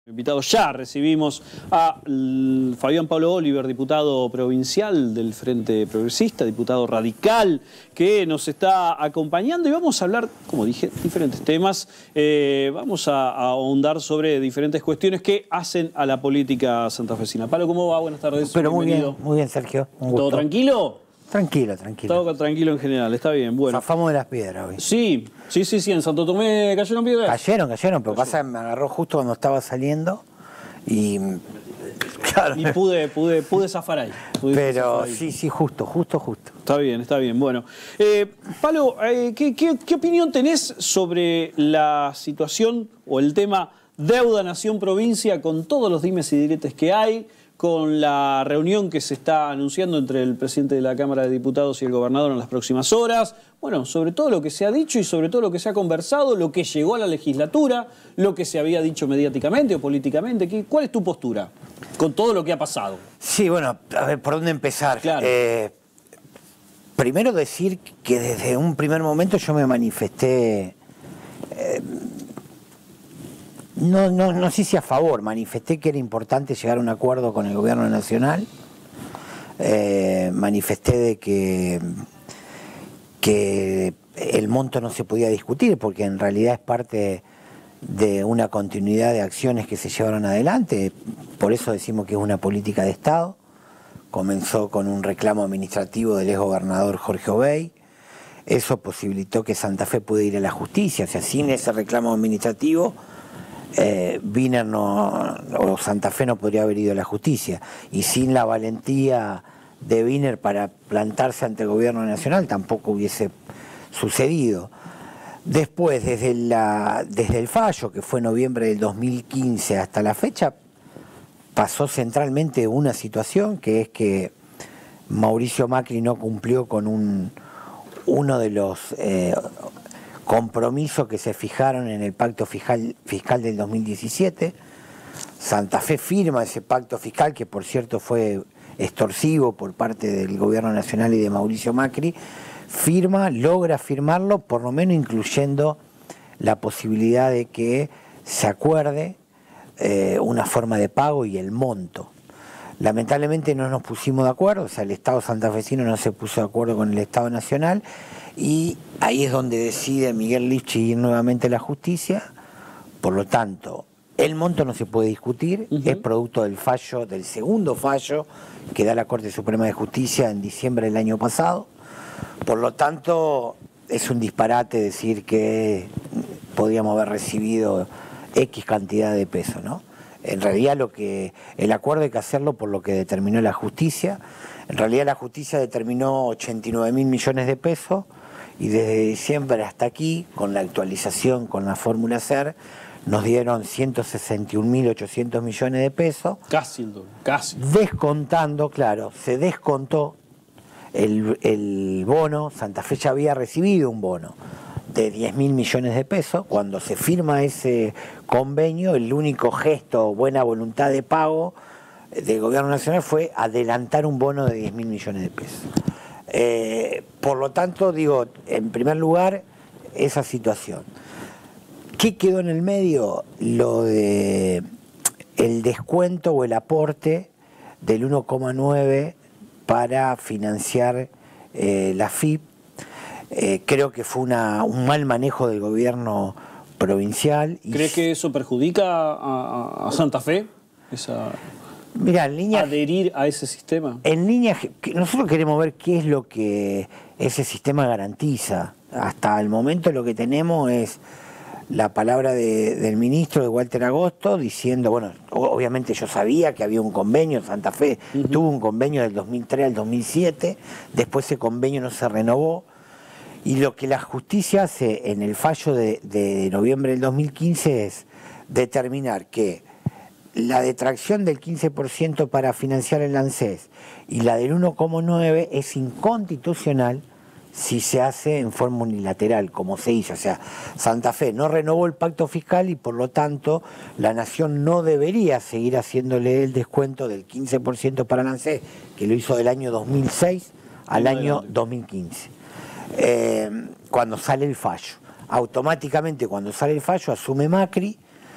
Invitados ya recibimos a Fabián Pablo Oliver, diputado provincial del Frente Progresista, diputado radical, que nos está acompañando y vamos a hablar, como dije, diferentes temas. Vamos a ahondar sobre diferentes cuestiones que hacen a la política santafesina. Pablo, ¿cómo va? Buenas tardes. Pero muy bien, Sergio. Un gusto. ¿Todo tranquilo? Tranquilo. Todo tranquilo en general, está bien. Bueno. Zafamos de las piedras hoy. Sí, en Santo Tomé cayeron piedras. Cayeron, pero pasa que me agarró justo cuando estaba saliendo y... Claro. Y pude zafar ahí. Pero sí, justo. Está bien. Bueno, Pablo, ¿qué opinión tenés sobre la situación o el tema deuda nación-provincia con todos los dimes y diretes que hay, con la reunión que se está anunciando entre el presidente de la Cámara de Diputados y el gobernador en las próximas horas? Bueno, sobre todo lo que se ha dicho y sobre todo lo que se ha conversado, lo que llegó a la legislatura, lo que se había dicho mediáticamente o políticamente. ¿Cuál es tu postura con todo lo que ha pasado? Sí, bueno, a ver, ¿por dónde empezar? Claro. Primero decir que desde un primer momento yo me manifesté... No sé si a favor, manifesté que era importante llegar a un acuerdo con el gobierno nacional, manifesté de que el monto no se podía discutir porque en realidad es parte de una continuidad de acciones que se llevaron adelante, por eso decimos que es una política de Estado. Comenzó con un reclamo administrativo del exgobernador Jorge Obey, eso posibilitó que Santa Fe pudiera ir a la justicia, o sea, sin ese reclamo administrativo Wiener o Santa Fe no podría haber ido a la justicia, y sin la valentía de Wiener para plantarse ante el gobierno nacional tampoco hubiese sucedido. Después, desde el fallo, que fue noviembre del 2015 hasta la fecha, pasó centralmente una situación, que es que Mauricio Macri no cumplió con uno de los compromisos que se fijaron en el pacto fiscal del 2017. Santa Fe firma ese pacto fiscal, que por cierto fue extorsivo por parte del gobierno nacional y de Mauricio Macri. Logra firmarlo, por lo menos incluyendo la posibilidad de que se acuerde una forma de pago y el monto. Lamentablemente no nos pusimos de acuerdo, o sea, el Estado santafesino no se puso de acuerdo con el Estado nacional, y ahí es donde decide Miguel Lifchich ir nuevamente a la justicia. Por lo tanto, el monto no se puede discutir, es producto del segundo fallo que da la Corte Suprema de Justicia en diciembre del año pasado. Por lo tanto, es un disparate decir que podríamos haber recibido X cantidad de pesos, ¿no? En realidad el acuerdo hay que hacerlo por lo que determinó la justicia. En realidad la justicia determinó 89.000 millones de pesos, y desde diciembre hasta aquí, con la actualización con la fórmula SER, nos dieron 161.800 millones de pesos. Casi el doble, casi. Descontando, claro, se descontó el bono. Santa Fe ya había recibido un bono de 10.000 millones de pesos. Cuando se firma ese convenio, el único gesto, buena voluntad de pago del gobierno nacional fue adelantar un bono de 10.000 millones de pesos. Por lo tanto, digo, en primer lugar, esa situación. ¿Qué quedó en el medio? Lo de el descuento o el aporte del 1,9 para financiar la FIP. Creo que fue un mal manejo del gobierno provincial. ¿Crees que eso perjudica a Santa Fe? Mirá, adherir a ese sistema. En línea, nosotros queremos ver qué es lo que ese sistema garantiza. Hasta el momento lo que tenemos es la palabra del ministro de Walter Agosto diciendo, bueno, obviamente yo sabía que había un convenio, Santa Fe tuvo un convenio del 2003 al 2007, después ese convenio no se renovó, y lo que la justicia hace en el fallo de noviembre del 2015 es determinar que la detracción del 15% para financiar el ANSES y la del 1,9 es inconstitucional si se hace en forma unilateral, como se hizo. O sea, Santa Fe no renovó el pacto fiscal y por lo tanto la Nación no debería seguir haciéndole el descuento del 15% para el ANSES, que lo hizo del año 2006 al año 2015. Cuando sale el fallo. Automáticamente cuando sale el fallo asume Macri,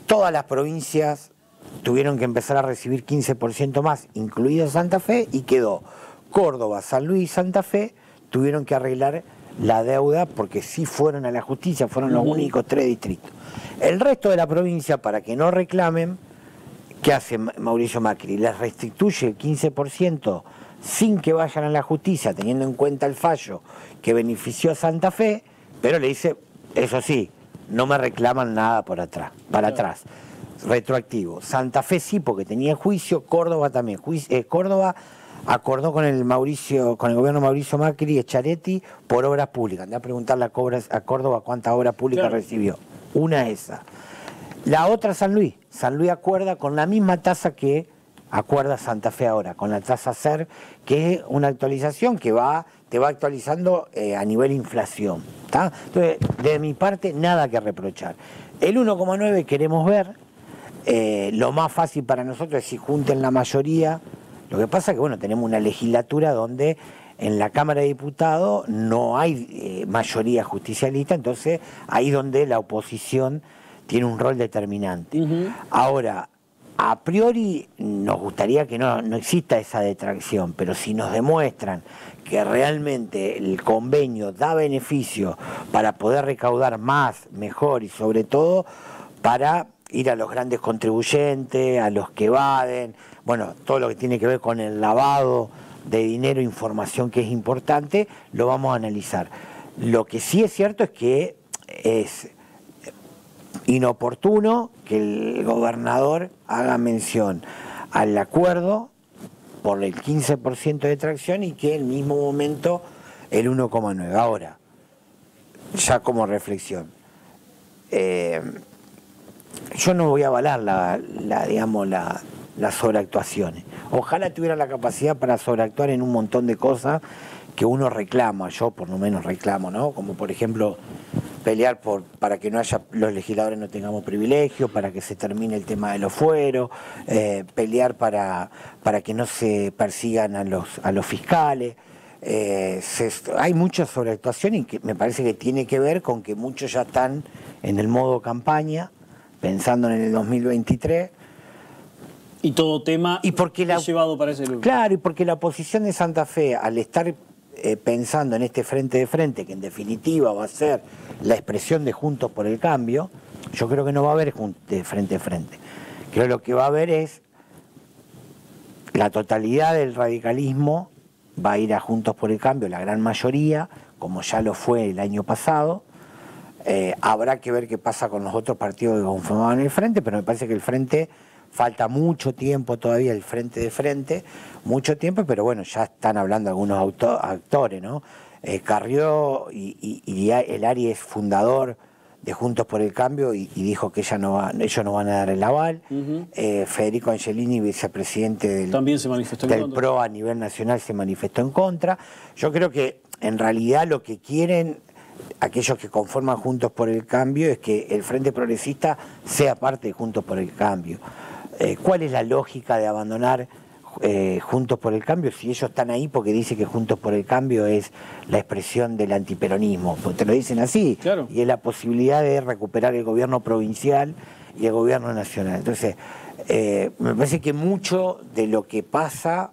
todas las provincias tuvieron que empezar a recibir 15% más, incluida Santa Fe, y quedó Córdoba, San Luis y Santa Fe, tuvieron que arreglar la deuda porque sí fueron a la justicia, fueron los únicos 3 distritos. El resto de la provincia, para que no reclamen, ¿qué hace Mauricio Macri? Les restituye el 15% sin que vayan a la justicia, teniendo en cuenta el fallo que benefició a Santa Fe, pero le dice, eso sí, no me reclaman nada para atrás. Retroactivo. Santa Fe sí, porque tenía juicio, Córdoba también. Córdoba acordó con el gobierno Mauricio Macri y Schiaretti por obras públicas. Andá a preguntarle a Córdoba cuántas obras públicas recibió. Una esa. La otra San Luis. San Luis acuerda con la misma tasa que acuerda Santa Fe ahora, con la tasa SER, que es una actualización que te va actualizando a nivel inflación. ¿Tá? Entonces, de mi parte, nada que reprochar. El 1,9 queremos ver. Lo más fácil para nosotros es si junten la mayoría. Lo que pasa es que bueno, tenemos una legislatura donde en la Cámara de Diputados no hay mayoría justicialista, entonces ahí donde la oposición tiene un rol determinante. Ahora, a priori nos gustaría que no exista esa detracción, pero si nos demuestran que realmente el convenio da beneficio para poder recaudar más, mejor y sobre todo para ir a los grandes contribuyentes, a los que evaden, bueno, todo lo que tiene que ver con el lavado de dinero, información que es importante, lo vamos a analizar. Lo que sí es cierto es que es inoportuno que el gobernador haga mención al acuerdo por el 15% de tracción y que en el mismo momento el 1,9. Ahora, ya como reflexión, yo no voy a avalar las sobreactuaciones. Ojalá tuviera la capacidad para sobreactuar en un montón de cosas que uno reclama, yo por lo menos reclamo, ¿no? Como por ejemplo pelear para que no haya, los legisladores no tengamos privilegios, para que se termine el tema de los fueros, pelear para que no se persigan a los fiscales. Hay mucha sobreactuación y que me parece que tiene que ver con que muchos ya están en el modo campaña, pensando en el 2023. Y todo tema es llevado para ese lugar. Claro, y porque la oposición de Santa Fe, al estar pensando en este frente de frente, que en definitiva va a ser la expresión de Juntos por el Cambio, yo creo que no va a haber frente de frente. Creo que lo que va a haber es la totalidad del radicalismo va a ir a Juntos por el Cambio, la gran mayoría, como ya lo fue el año pasado. Habrá que ver qué pasa con los otros partidos que conformaban el frente, pero me parece que el frente falta mucho tiempo todavía, el frente de frente, mucho tiempo, pero bueno, ya están hablando algunos actores, ¿no? Carrió y el Ari es fundador de Juntos por el Cambio y dijo que ellos no van a dar el aval. Federico Angelini, vicepresidente del PRO a nivel nacional, se manifestó en contra. Yo creo que en realidad lo que quieren aquellos que conforman Juntos por el Cambio es que el Frente Progresista sea parte de Juntos por el Cambio. ¿Cuál es la lógica de abandonar Juntos por el Cambio si ellos están ahí porque dicen que Juntos por el Cambio es la expresión del antiperonismo? Pues te lo dicen así, claro. Y es la posibilidad de recuperar el gobierno provincial y el gobierno nacional. Entonces, me parece que mucho de lo que pasa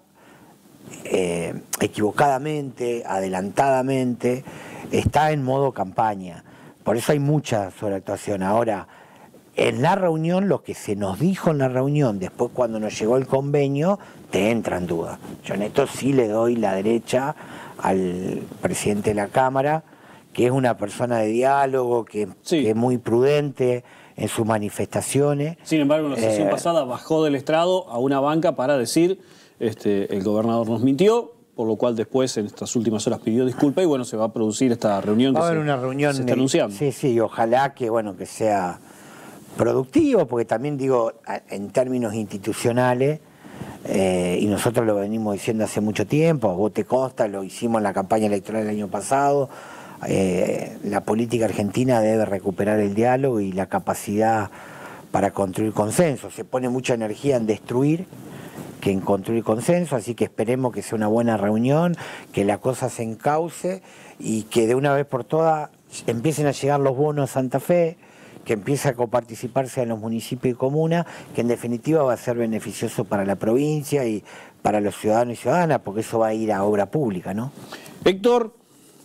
equivocadamente, adelantadamente, está en modo campaña. Por eso hay mucha sobreactuación. Ahora, en la reunión, lo que se nos dijo en la reunión, después cuando nos llegó el convenio, te entra en duda. Yo en esto sí le doy la derecha al presidente de la Cámara, que es una persona de diálogo, que es muy prudente en sus manifestaciones. Sin embargo, en la sesión pasada bajó del estrado a una banca para decir, el gobernador nos mintió, por lo cual después en estas últimas horas pidió disculpas y bueno, se va a producir esta reunión que se está anunciando. Sí, ojalá que sea productivo, porque también digo, en términos institucionales, y nosotros lo venimos diciendo hace mucho tiempo, a vos te consta, lo hicimos en la campaña electoral del año pasado, la política argentina debe recuperar el diálogo y la capacidad para construir consenso. Se pone mucha energía en destruir que en construir consenso, así que esperemos que sea una buena reunión, que la cosa se encauce y que de una vez por todas empiecen a llegar los bonos a Santa Fe, que empiece a coparticiparse en los municipios y comunas, que en definitiva va a ser beneficioso para la provincia y para los ciudadanos y ciudadanas, porque eso va a ir a obra pública, ¿no? Héctor.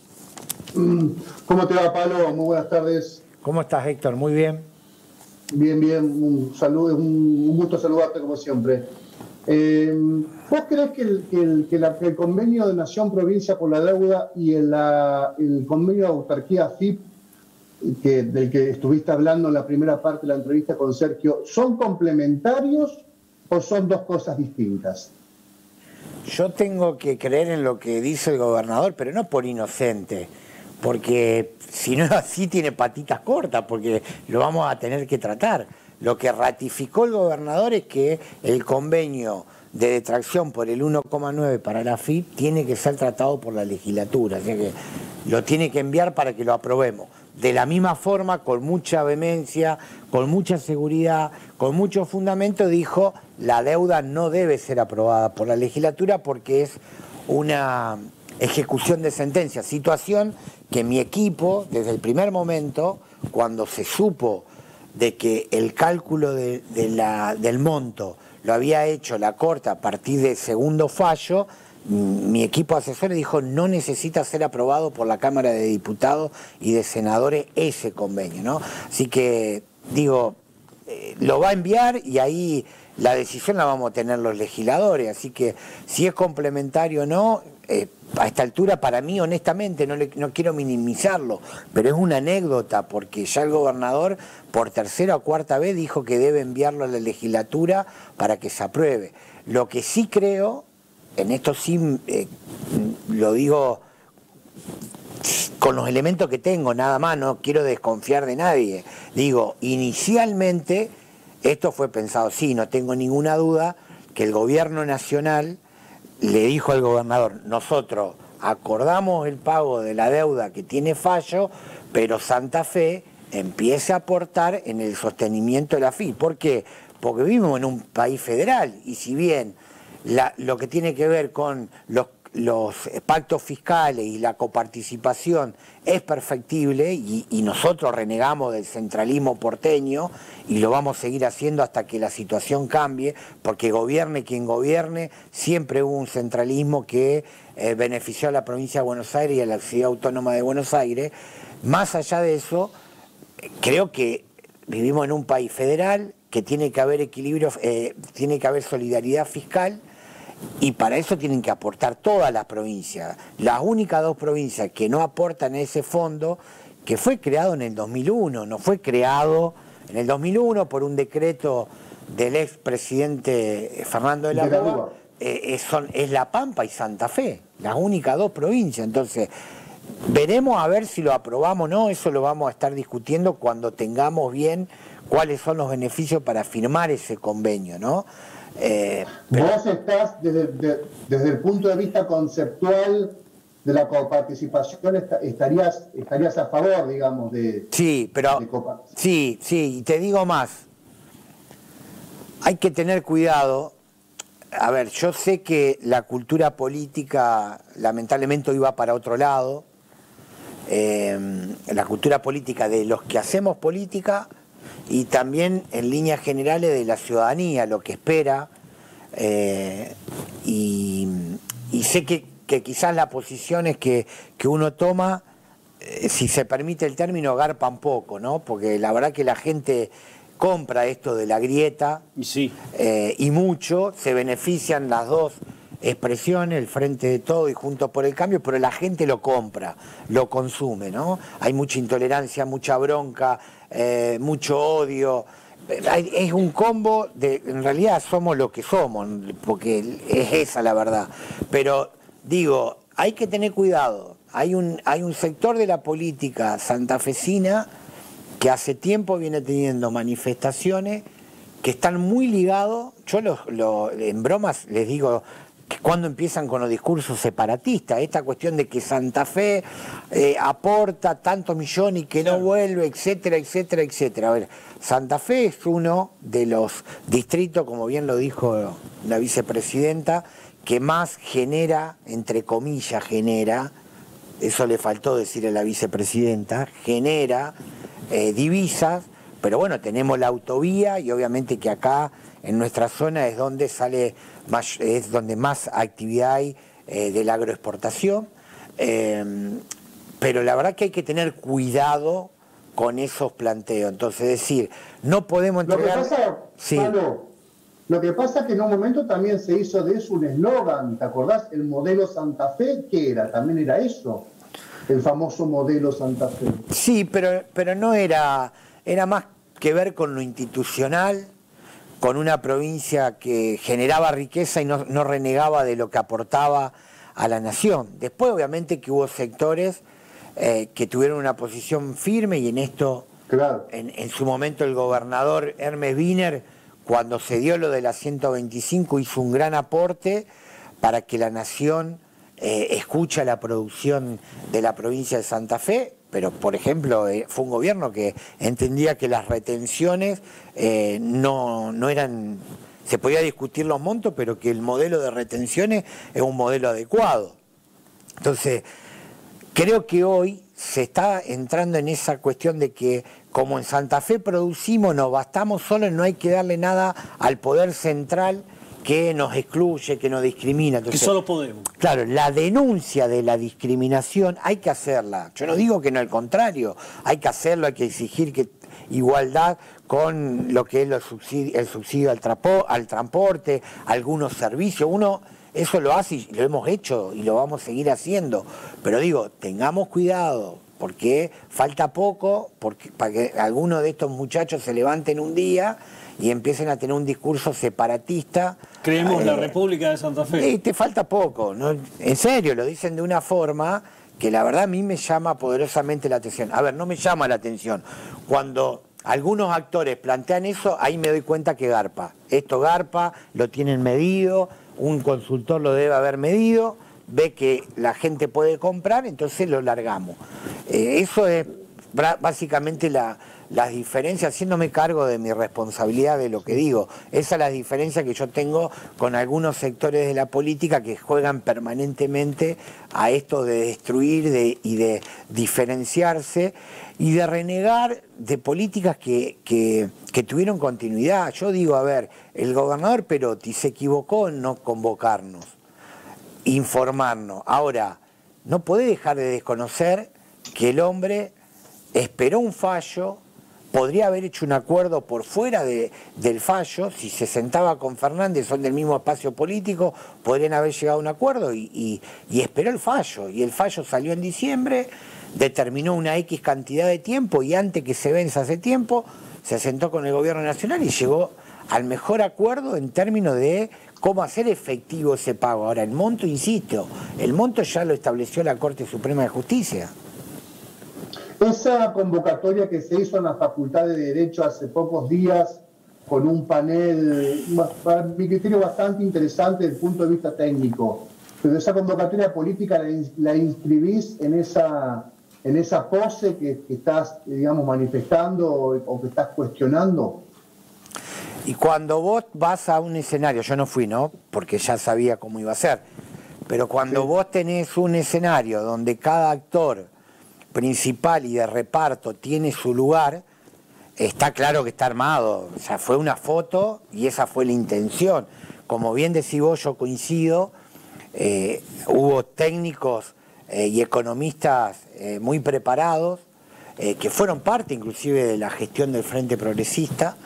¿Cómo te va, Pablo? Muy buenas tardes. ¿Cómo estás, Héctor? Muy bien. Bien, bien. Un saludo, un gusto saludarte como siempre. ¿Vos crees que el convenio de Nación-Provincia por la deuda y el convenio de autarquía AFIP, del que estuviste hablando en la primera parte de la entrevista con Sergio, son complementarios o son dos cosas distintas? Yo tengo que creer en lo que dice el gobernador, pero no por inocente, porque si no es así tiene patitas cortas, porque lo vamos a tener que tratar. Lo que ratificó el gobernador es que el convenio de detracción por el 1,9 para la AFIP tiene que ser tratado por la legislatura, o sea que lo tiene que enviar para que lo aprobemos. De la misma forma, con mucha vehemencia, con mucha seguridad, con mucho fundamento, dijo la deuda no debe ser aprobada por la legislatura porque es una ejecución de sentencia, situación que mi equipo, desde el primer momento, cuando se supo de que el cálculo del monto lo había hecho la Corte a partir del segundo fallo, mi equipo asesor dijo no necesita ser aprobado por la Cámara de Diputados y de Senadores ese convenio, ¿no? Así que, digo, lo va a enviar y ahí la decisión la vamos a tener los legisladores, así que si es complementario o no, a esta altura para mí honestamente no quiero minimizarlo, pero es una anécdota porque ya el gobernador por tercera o cuarta vez dijo que debe enviarlo a la legislatura para que se apruebe. Lo que sí creo, en esto sí lo digo con los elementos que tengo, nada más, no quiero desconfiar de nadie. Digo, inicialmente esto fue pensado, sí, no tengo ninguna duda, que el gobierno nacional le dijo al gobernador, nosotros acordamos el pago de la deuda que tiene fallo, pero Santa Fe empiece a aportar en el sostenimiento de la AFIP. ¿Por qué? Porque vivimos en un país federal y si bien lo que tiene que ver con los pactos fiscales y la coparticipación es perfectible y nosotros renegamos del centralismo porteño y lo vamos a seguir haciendo hasta que la situación cambie, porque gobierne quien gobierne, siempre hubo un centralismo que benefició a la provincia de Buenos Aires y a la ciudad autónoma de Buenos Aires. Más allá de eso, creo que vivimos en un país federal, que tiene que haber equilibrio, tiene que haber solidaridad fiscal, y para eso tienen que aportar todas las provincias. Las únicas dos provincias que no aportan ese fondo, que fue creado en el 2001, no fue creado en el 2001 por un decreto del expresidente Fernando de la Rúa, es La Pampa y Santa Fe, las únicas dos provincias. Entonces, veremos a ver si lo aprobamos o no, eso lo vamos a estar discutiendo cuando tengamos bien cuáles son los beneficios para firmar ese convenio, ¿no? Vos estás, desde el punto de vista conceptual de la coparticipación, estarías a favor, digamos, de... Sí, pero... Sí, y te digo más. Hay que tener cuidado. A ver, yo sé que la cultura política lamentablemente iba para otro lado. La cultura política de los que hacemos política y también en líneas generales de la ciudadanía, lo que espera, y sé que quizás las posiciones que uno toma, si se permite el término, garpan poco, ¿no? Porque la verdad que la gente compra esto de la grieta, y sí, y mucho, se benefician las dos expresiones, el Frente de Todo y Juntos por el Cambio, pero la gente lo compra, lo consume, ¿no? Hay mucha intolerancia, mucha bronca, mucho odio. Es un combo en realidad somos lo que somos, porque es esa la verdad. Pero digo, hay que tener cuidado. Hay un sector de la política santafesina que hace tiempo viene teniendo manifestaciones que están muy ligados. Yo en bromas les digo que cuando empiezan con los discursos separatistas, esta cuestión de que Santa Fe aporta tantos millones y que no vuelve, etcétera, etcétera, etcétera. A ver, Santa Fe es uno de los distritos, como bien lo dijo la vicepresidenta, que más genera, entre comillas, eso le faltó decir a la vicepresidenta, genera divisas pero bueno, tenemos la autovía y obviamente que acá en nuestra zona es donde sale más, es donde más actividad hay de la agroexportación, pero la verdad que hay que tener cuidado con esos planteos. Entonces, es decir, no podemos entregar... Lo que pasa, sí. Pablo, lo que pasa es que en un momento también se hizo de eso un eslogan, ¿te acordás? El modelo Santa Fe, ¿qué era? También era eso, el famoso modelo Santa Fe. Sí, pero no era más que ver con lo institucional, con una provincia que generaba riqueza y no renegaba de lo que aportaba a la nación. Después, obviamente, que hubo sectores que tuvieron una posición firme y en esto, claro, en su momento el gobernador Hermes Wiener, cuando se dio lo de la 125, hizo un gran aporte para que la nación escuche la producción de la provincia de Santa Fe, pero por ejemplo fue un gobierno que entendía que las retenciones no eran, se podía discutir los montos, pero que el modelo de retenciones es un modelo adecuado. Entonces, creo que hoy se está entrando en esa cuestión de que como en Santa Fe producimos, nos bastamos solos, no hay que darle nada al poder central que nos excluye, que nos discrimina. Entonces, que solo podemos. Claro, la denuncia de la discriminación hay que hacerla. Yo no digo que no, al contrario, hay que hacerlo, hay que exigir que igualdad con lo que es el subsidio al transporte, algunos servicios. Uno eso lo hace y lo hemos hecho y lo vamos a seguir haciendo. Pero digo, tengamos cuidado, porque falta poco para que algunos de estos muchachos se levanten un día y empiecen a tener un discurso separatista. Creemos la República de Santa Fe. Y te falta poco, ¿no? En serio, lo dicen de una forma que la verdad a mí me llama poderosamente la atención. A ver, no me llama la atención. Cuando algunos actores plantean eso, ahí me doy cuenta que garpa. Esto garpa, lo tienen medido, un consultor lo debe haber medido, ve que la gente puede comprar, entonces lo largamos. Eso es básicamente las diferencias, haciéndome cargo de mi responsabilidad de lo que digo. Esa es la diferencia que yo tengo con algunos sectores de la política que juegan permanentemente a esto de destruir y de diferenciarse y de renegar de políticas que tuvieron continuidad. Yo digo, a ver, el gobernador Perotti se equivocó en no convocarnos, informarnos. Ahora, no podés dejar de desconocer que el hombre esperó un fallo, podría haber hecho un acuerdo por fuera del fallo, si se sentaba con Fernández, son del mismo espacio político, podrían haber llegado a un acuerdo y esperó el fallo. Y el fallo salió en diciembre, determinó una X cantidad de tiempo y antes que se venza ese tiempo, se sentó con el gobierno nacional y llegó al mejor acuerdo en términos de cómo hacer efectivo ese pago. Ahora, el monto, insisto, el monto ya lo estableció la Corte Suprema de Justicia. Esa convocatoria que se hizo en la Facultad de Derecho hace pocos días, con un panel, para mi criterio, bastante interesante desde el punto de vista técnico, pero esa convocatoria política la inscribís en esa pose que estás, digamos, manifestando o que estás cuestionando. Y cuando vos vas a un escenario, yo no fui, ¿no? Porque ya sabía cómo iba a ser, pero cuando vos tenés un escenario donde cada actor principal y de reparto tiene su lugar, está claro que está armado. O sea, fue una foto y esa fue la intención. Como bien decís vos, yo coincido, hubo técnicos y economistas muy preparados, que fueron parte inclusive de la gestión del Frente Progresista,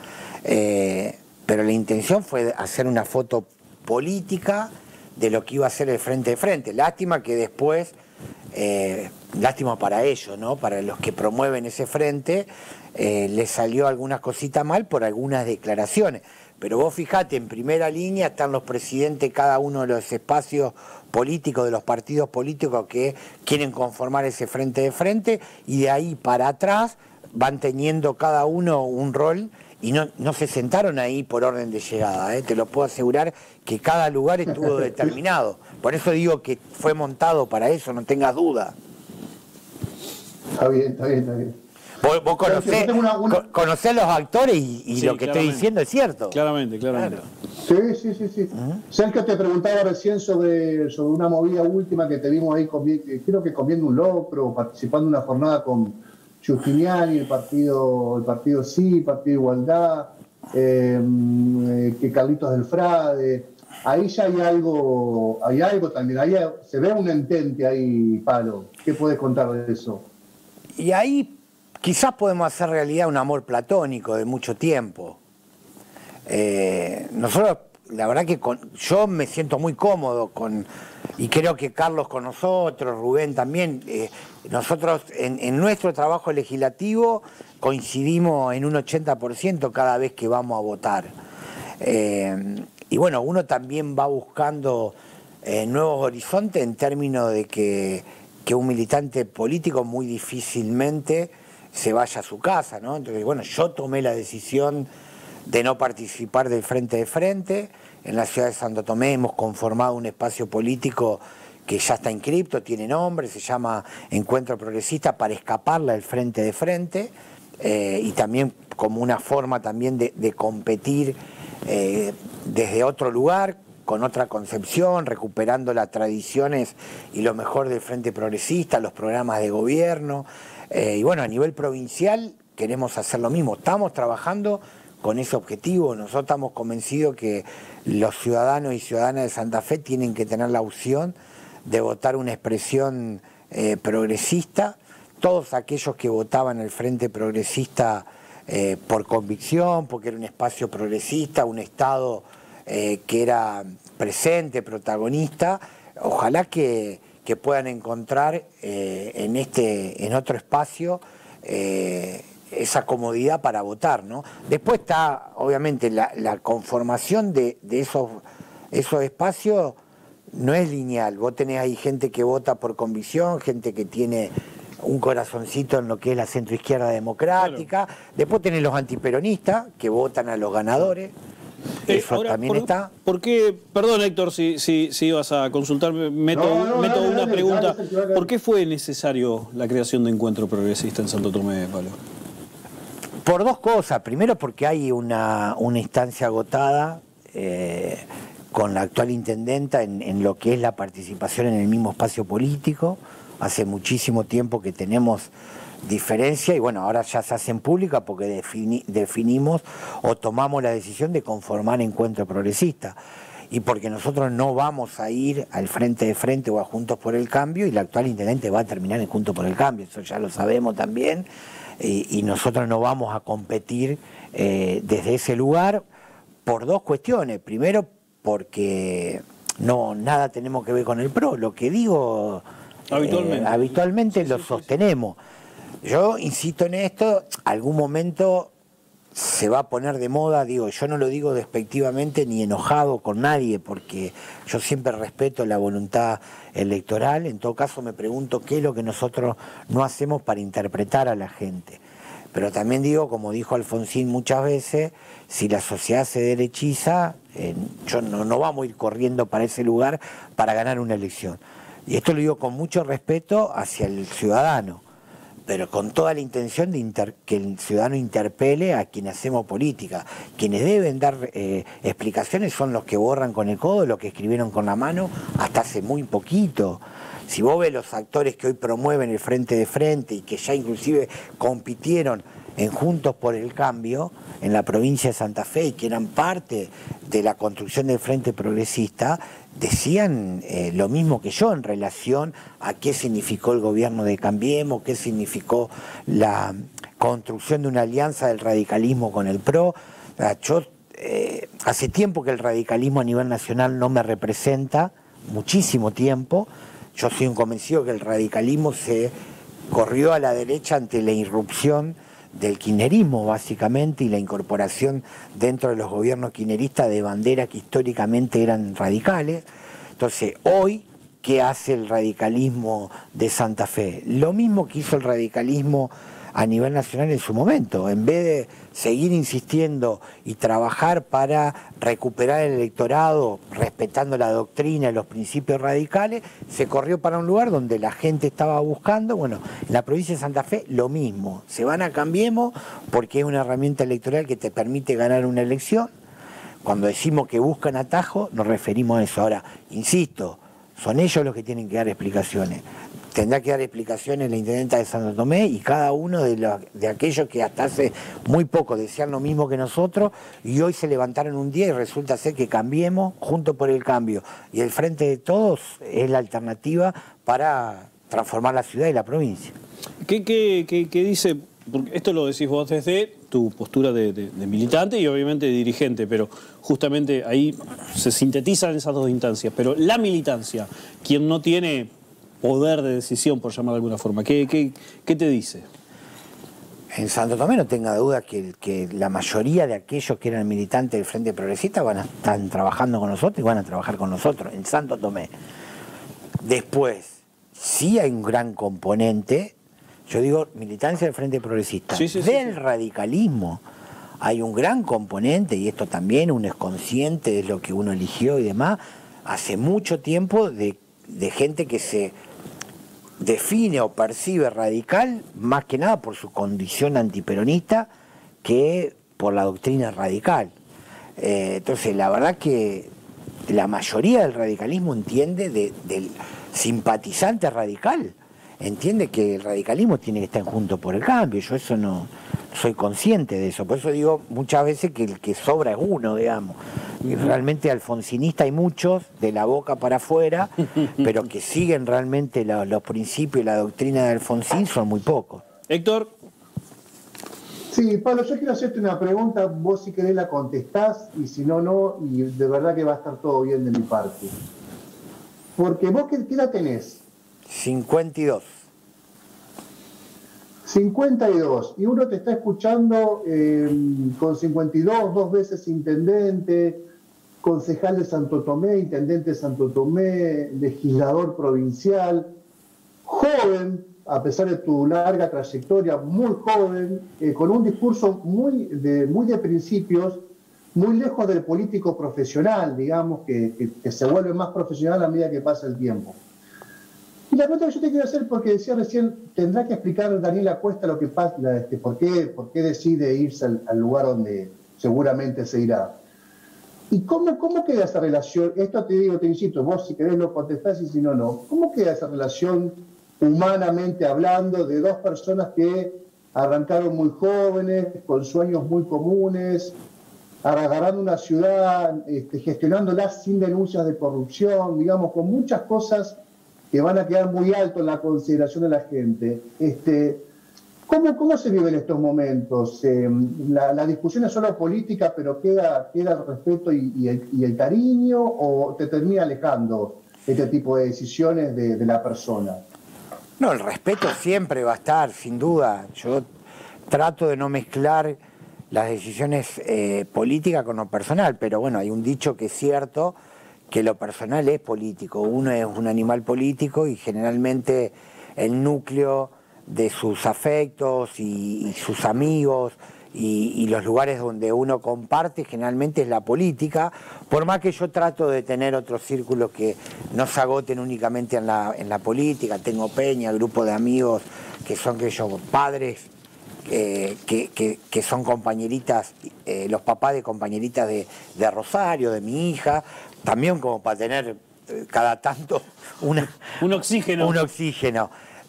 pero la intención fue hacer una foto política de lo que iba a ser el Frente de Frente. Lástima que después, lástima para ellos, ¿no? Para los que promueven ese frente, les salió algunas cositas mal por algunas declaraciones. Pero vos fijate, en primera línea están los presidentes de cada uno de los espacios políticos, de los partidos políticos que quieren conformar ese frente de frente, y de ahí para atrás van teniendo cada uno un rol, y no se sentaron ahí por orden de llegada, te lo puedo asegurar que cada lugar estuvo determinado. Por eso digo que fue montado para eso, no tengas duda. Está bien, está bien, está bien. Vos conocés a los actores y sí, lo que estoy diciendo es cierto. Claramente, claramente. Claro. Sí. Sergio, te preguntaba recién sobre una movida última que te vimos ahí, creo que comiendo un locro, participando en una jornada con Giustiniani, el partido Sí, el Partido Igualdad, que Carlitos del Frade. Ahí ya hay algo también, ahí se ve un entente ahí, Palo. ¿Qué puedes contar de eso? Y ahí quizás podemos hacer realidad un amor platónico de mucho tiempo. Nosotros, la verdad que yo me siento muy cómodo y creo que Carlos con nosotros, Rubén también, nosotros en nuestro trabajo legislativo coincidimos en un 80% cada vez que vamos a votar. Y bueno, uno también va buscando nuevos horizontes en términos de que un militante político muy difícilmente se vaya a su casa, ¿no? Entonces, bueno, yo tomé la decisión de no participar del Frente de Frente. En la ciudad de Santo Tomé hemos conformado un espacio político que ya está inscripto, tiene nombre, se llama Encuentro Progresista, para escaparle al Frente de Frente, y también como una forma también de competir desde otro lugar, con otra concepción, recuperando las tradiciones y lo mejor del Frente Progresista, los programas de gobierno. Y bueno, a nivel provincial queremos hacer lo mismo. Estamos trabajando con ese objetivo. Nosotros estamos convencidos que los ciudadanos y ciudadanas de Santa Fe tienen que tener la opción de votar una expresión progresista. Todos aquellos que votaban el Frente Progresista por convicción, porque era un espacio progresista, un Estado que era presente, protagonista, ojalá que puedan encontrar en otro espacio esa comodidad para votar, ¿no? Después está, obviamente, la conformación de esos espacios no es lineal. Vos tenés ahí gente que vota por convicción, gente que tiene un corazoncito en lo que es la centroizquierda democrática. Claro. Después tenés los antiperonistas que votan a los ganadores. Eso ahora, también está. ¿Por qué? Perdón, Héctor, si ibas a consultar, meto una pregunta. ¿Por qué fue necesario la creación de Encuentro Progresista en Santo Tomé, Palo? Por dos cosas. Primero, porque hay una instancia agotada con la actual intendenta en lo que es la participación en el mismo espacio político. Hace muchísimo tiempo que tenemos diferencia y bueno, ahora ya se hacen públicas porque definimos o tomamos la decisión de conformar Encuentro Progresista y porque nosotros no vamos a ir al Frente de Frente o a Juntos por el Cambio y la actual intendente va a terminar en Juntos por el Cambio, eso ya lo sabemos también, y nosotros no vamos a competir desde ese lugar por dos cuestiones. Primero, porque nada tenemos que ver con el PRO, lo que digo habitualmente lo sostenemos. Yo insisto en esto, algún momento se va a poner de moda, digo, yo no lo digo despectivamente ni enojado con nadie, porque yo siempre respeto la voluntad electoral. En todo caso me pregunto qué es lo que nosotros no hacemos para interpretar a la gente. Pero también digo, como dijo Alfonsín muchas veces, si la sociedad se derechiza, yo no vamos a ir corriendo para ese lugar para ganar una elección. Y esto lo digo con mucho respeto hacia el ciudadano, pero con toda la intención de que el ciudadano interpele a quienes hacemos política. Quienes deben dar explicaciones son los que borran con el codo, los que escribieron con la mano hasta hace muy poquito. Si vos ves los actores que hoy promueven el Frente de Frente y que ya inclusive compitieron en Juntos por el Cambio en la provincia de Santa Fe y que eran parte de la construcción del Frente Progresista, decían lo mismo que yo en relación a qué significó el gobierno de Cambiemos, qué significó la construcción de una alianza del radicalismo con el PRO. Yo hace tiempo que el radicalismo a nivel nacional no me representa, muchísimo tiempo. Yo soy un convencido que el radicalismo se corrió a la derecha ante la irrupción del kirchnerismo, básicamente, y la incorporación dentro de los gobiernos kirchneristas de banderas que históricamente eran radicales. Entonces, hoy, ¿qué hace el radicalismo de Santa Fe? Lo mismo que hizo el radicalismo a nivel nacional en su momento. En vez de seguir insistiendo y trabajar para recuperar el electorado, respetando la doctrina y los principios radicales, se corrió para un lugar donde la gente estaba buscando. Bueno, en la provincia de Santa Fe lo mismo. Se van a Cambiemos porque es una herramienta electoral que te permite ganar una elección. Cuando decimos que buscan atajo, nos referimos a eso. Ahora, insisto, son ellos los que tienen que dar explicaciones. tendrá que dar explicaciones la intendenta de Santo Tomé y cada uno de aquellos que hasta hace muy poco decían lo mismo que nosotros y hoy se levantaron un día y resulta ser que Cambiemos, Juntos por el Cambio y el Frente de Todos es la alternativa para transformar la ciudad y la provincia. ¿Qué dice? Porque esto lo decís vos desde tu postura de militante y obviamente de dirigente, pero justamente ahí se sintetizan esas dos instancias. Pero la militancia, quien no tiene poder de decisión, por llamar de alguna forma, ¿qué te dice? En Santo Tomé no tenga duda que la mayoría de aquellos que eran militantes del Frente Progresista están trabajando con nosotros y van a trabajar con nosotros en Santo Tomé. Después, sí hay un gran componente, yo digo militancia del Frente Progresista, del radicalismo. Hay un gran componente, y esto también uno es consciente de lo que uno eligió y demás, hace mucho tiempo de gente que se define o percibe radical más que nada por su condición antiperonista que por la doctrina radical. Entonces la verdad que la mayoría del radicalismo entiende del simpatizante radical, entiende que el radicalismo tiene que estar junto por el cambio. Yo eso no soy consciente de eso, por eso digo muchas veces que el que sobra es uno, digamos. Y realmente alfonsinistas hay muchos, de la boca para afuera, pero que siguen realmente los principios y la doctrina de Alfonsín son muy pocos. Héctor. Sí, Pablo, yo quiero hacerte una pregunta, vos si querés la contestás, y si no, no, y de verdad que va a estar todo bien de mi parte. Porque vos, ¿qué edad tenés? 52. 52, y uno te está escuchando con 52, 2 veces intendente, concejal de Santo Tomé, intendente de Santo Tomé, legislador provincial, joven, a pesar de tu larga trayectoria, muy joven, con un discurso muy de principios, muy lejos del político profesional, digamos, que se vuelve más profesional a medida que pasa el tiempo. Y la pregunta que yo te quiero hacer, porque decía recién, tendrá que explicar Daniela Cuesta lo que pasa, por qué decide irse al lugar donde seguramente se irá. ¿Y cómo queda esa relación? Esto te digo, te insisto, vos si querés lo contestás y si no, no. ¿Cómo queda esa relación humanamente hablando de dos personas que arrancaron muy jóvenes, con sueños muy comunes, agarrando una ciudad, gestionándola sin denuncias de corrupción, digamos, con muchas cosas que van a quedar muy alto en la consideración de la gente? ¿Cómo se viven estos momentos? ¿La discusión es solo política, pero queda el respeto y el cariño, o te termina alejando este tipo de decisiones de la persona? No, el respeto siempre va a estar, sin duda. Yo trato de no mezclar las decisiones políticas con lo personal, pero bueno, hay un dicho que es cierto, que lo personal es político. Uno es un animal político y generalmente el núcleo de sus afectos y sus amigos y los lugares donde uno comparte generalmente es la política, por más que yo trato de tener otros círculos que no se agoten únicamente en la política. Tengo peña, grupo de amigos que son padres, que son compañeritas, los papás de compañeritas de Rosario, de mi hija, también como para tener cada tanto un oxígeno. Un oxígeno.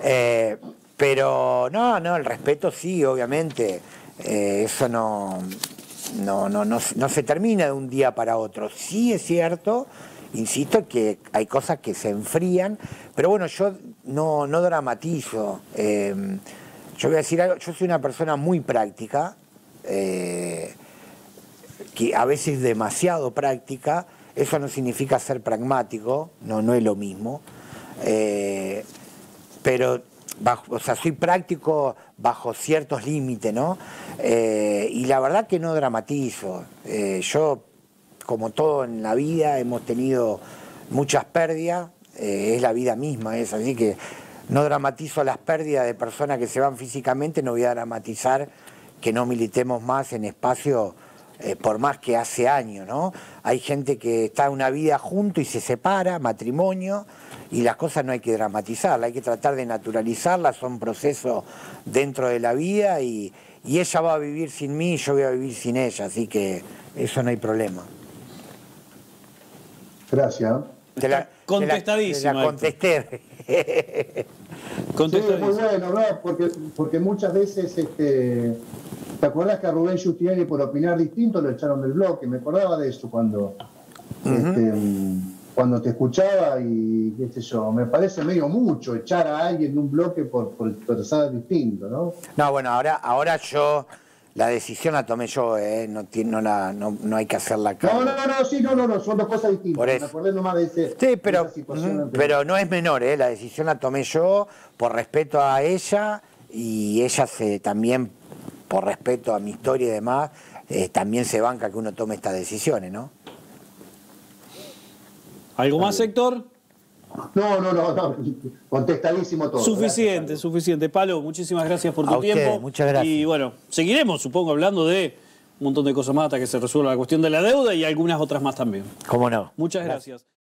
Pero no, el respeto sí, obviamente. Eso no se termina de un día para otro. Sí es cierto, insisto, que hay cosas que se enfrían, pero bueno, yo no dramatizo. Yo voy a decir algo, yo soy una persona muy práctica, que a veces demasiado práctica. Eso no significa ser pragmático, no es lo mismo, pero soy práctico bajo ciertos límites, ¿no? Y la verdad que no dramatizo. Yo, como todo en la vida, hemos tenido muchas pérdidas, es la vida misma, es así que no dramatizo las pérdidas de personas que se van físicamente, no voy a dramatizar que no militemos más en espacios por más que hace años, ¿no? Hay gente que está una vida junto y se separa, matrimonio, y las cosas no hay que dramatizarlas, hay que tratar de naturalizarlas, son procesos dentro de la vida y ella va a vivir sin mí y yo voy a vivir sin ella, así que eso no hay problema. Gracias. Contestadísima. La contesté. Sí, muy bueno, ¿no? Porque muchas veces, ¿te acuerdas que a Rubén Giustiani por opinar distinto lo echaron del bloque? Me acordaba de eso cuando te escuchaba y qué sé yo, me parece medio mucho echar a alguien de un bloque por pensar distinto, ¿no? No, bueno, ahora yo, la decisión la tomé yo, no hay que hacerla cargo. No, son dos cosas distintas. Me acordé nomás de ese. Sí, pero, de esa situación pero no es menor, la decisión la tomé yo por respeto a ella y ella también, por respeto a mi historia y demás, también se banca que uno tome estas decisiones, ¿no? ¿Algo más, Héctor? No, contestadísimo todo. Suficiente. Palo, muchísimas gracias por tu tiempo. Muchas gracias. Y bueno, seguiremos, supongo, hablando de un montón de cosas más hasta que se resuelva la cuestión de la deuda y algunas otras más también. ¿Cómo no? Muchas gracias.